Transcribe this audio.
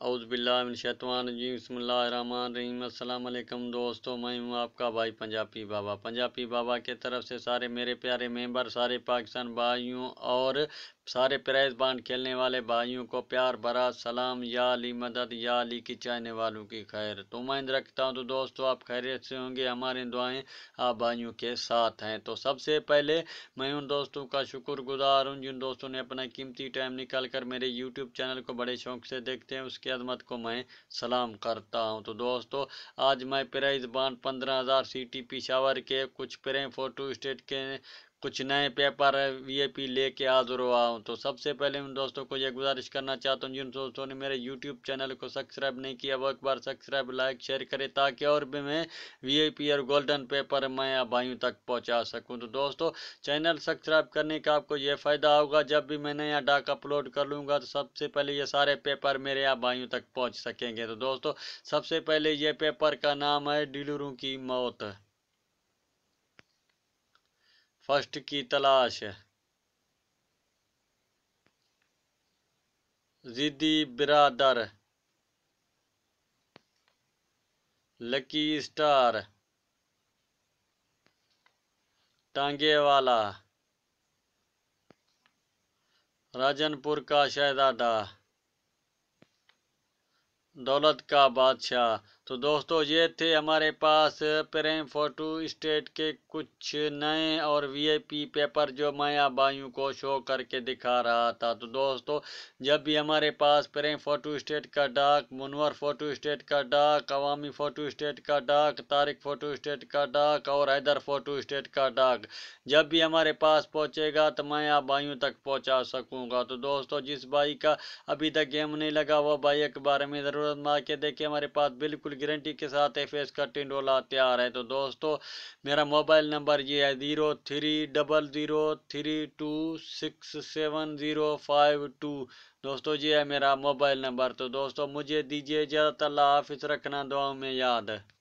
औज़ुबिल्लाहिमिनश्शैतानिर्रजीम बिस्मिल्लाहिर्रहमानिर्रहीम। अस्सलाम वालेकुम दोस्तों, मैं हूँ आपका भाई पंजाबी बाबा। पंजाबी बाबा के तरफ से सारे मेरे प्यारे मेंबर, सारे पाकिस्तान भाइयों और सारे प्राइज बांड खेलने वाले भाइयों को प्यार भरा सलाम। या अली मदद, या अली की चाहने वालों की खैर। तो मैं रखता हूँ तो दोस्तों आप खैरियत से होंगे, हमारी दुआएं आप भाइयों के साथ हैं। तो सबसे पहले मैं उन दोस्तों का शुक्रगुजार हूँ जिन दोस्तों ने अपना कीमती टाइम निकाल कर मेरे यूट्यूब चैनल को बड़े शौक से देखते हैं, उसकी अजमत को मैं सलाम करता हूं। तो दोस्तों आज मैं प्राइज बांड 15,000 सिटी पेशावर के कुछ प्रेम फोटो स्टेट के कुछ नए पेपर वीआईपी लेके हाजिर हुआ हूँ। तो सबसे पहले उन दोस्तों को यह गुजारिश करना चाहता हूँ जिन दोस्तों ने मेरे यूट्यूब चैनल को सब्सक्राइब नहीं किया वो एक बार सब्सक्राइब, लाइक, शेयर करें ताकि और भी मैं वीआईपी और गोल्डन पेपर मैं भाइयों तक पहुँचा सकूँ। तो दोस्तों चैनल सब्सक्राइब करने का आपको ये फ़ायदा होगा, जब भी मैं नया डाक अपलोड कर लूँगा तो सबसे पहले ये सारे पेपर मेरे यहाँ भाइयों तक पहुँच सकेंगे। तो दोस्तों सबसे पहले ये पेपर का नाम है डीलरों की मौत, फर्स्ट की तलाश, जिद्दी बिरादर, लकी स्टार, टांगे वाला, राजनपुर का शहजादा, दौलत का बादशाह। तो दोस्तों ये थे हमारे पास प्रेम फोटो स्टेट के कुछ नए और वीआईपी पेपर जो मैं आप भाइयों को शो करके दिखा रहा था। तो दोस्तों जब भी हमारे पास प्रेम फोटो स्टेट का डाक, मुनवर फोटो स्टेट का डाक, अवामी फोटो स्टेट का डाक, तारिक फोटो स्टेट का डाक और हैदर फोटो स्टेट का डाक जब भी हमारे पास पहुंचेगा तो मैं आप भाइयों तक पहुंचा सकूंगा। तो दोस्तों जिस भाई का अभी तक गेम नहीं लगा वो भाई एक बार में ज़रूरत मार के देखिए, हमारे पास बिल्कुल गारंटी के साथ एफएस का टिंडोला तैयार है। तो दोस्तों मेरा मोबाइल नंबर ये है 0300326705 दोस्तों ये है मेरा मोबाइल नंबर। तो दोस्तों मुझे दीजिए इजाज़त, अल्लाह हाफिज़, रखना दुआओं में याद।